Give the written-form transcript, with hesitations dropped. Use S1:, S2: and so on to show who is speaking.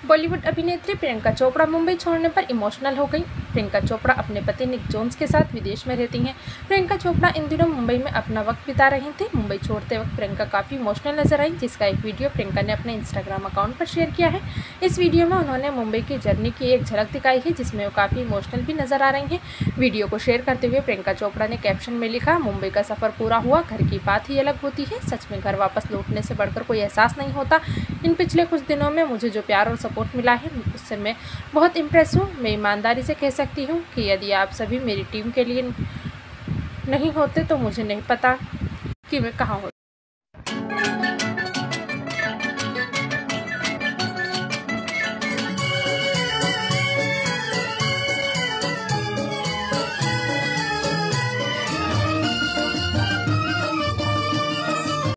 S1: बॉलीवुड अभिनेत्री प्रियंका चोपड़ा मुंबई छोड़ने पर इमोशनल हो गई। प्रियंका चोपड़ा अपने पति निक जोन्स के साथ विदेश में रहती हैं। प्रियंका चोपड़ा इन दिनों मुंबई में अपना वक्त बिता रही थी। मुंबई छोड़ते वक्त प्रियंका काफ़ी इमोशनल नजर आई, जिसका एक वीडियो प्रियंका ने अपने इंस्टाग्राम अकाउंट पर शेयर किया है। इस वीडियो में उन्होंने मुंबई की जर्नी की एक झलक दिखाई है, जिसमें वो काफ़ी इमोशनल भी नजर आ रही हैं। वीडियो को शेयर करते हुए प्रियंका चोपड़ा ने कैप्शन में लिखा, मुंबई का सफ़र पूरा हुआ, घर की बात ही अलग होती है। सच में घर वापस लौटने से बढ़कर कोई एहसास नहीं होता। इन पिछले कुछ दिनों में मुझे जो प्यार और सपोर्ट मिला है, उससे मैं बहुत इम्प्रेस हूँ। मैं ईमानदारी से कह सकती हूँ कि यदि आप सभी मेरी टीम के लिए नहीं होते तो मुझे नहीं पता कि मैं कहाँ होती।